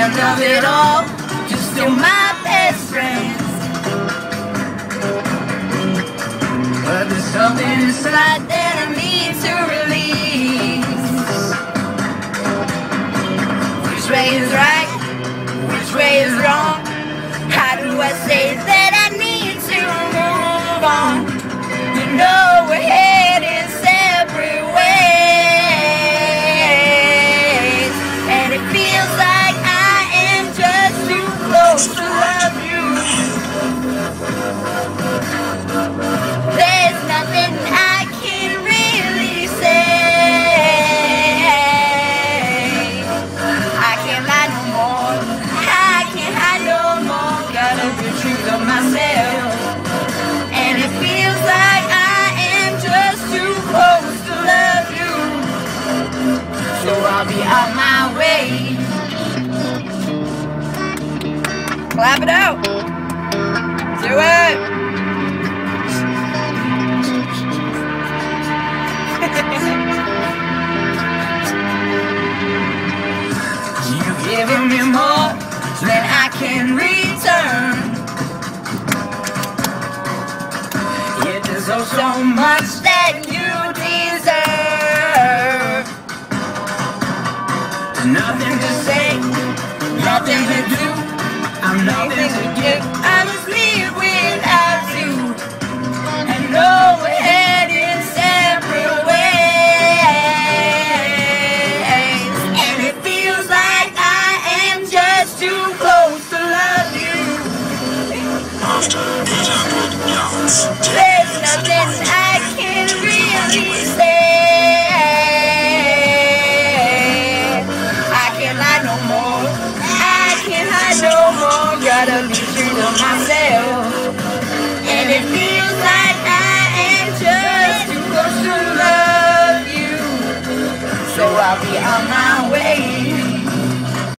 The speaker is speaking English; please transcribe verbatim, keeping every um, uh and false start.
end of it all, you're still my best friend. But there's something inside that I need to release. Which way is right? Which way is wrong? How do I say that I need to move on? You know we're heading separate ways, and it feels like I am just too close to love you. There's nothing I can really say. I can't lie no more. I can't hide no more. Gotta be true to myself. And it feels like I am just too close to love you. So I'll be on my way. Clap it out. Do it. You've given me more than I can return. You deserve so much that you deserve. Nothing to say, nothing to do. I'm nothing to give. I must leave without you. And no, we're heading separate ways. And it feels like I am just too close to love you. After eight hundred yards, There's nothing I can really say. I can't lie no more. I can't hide no more. Gotta be true to myself. And it feels like I am just too close to love you. So I'll be on my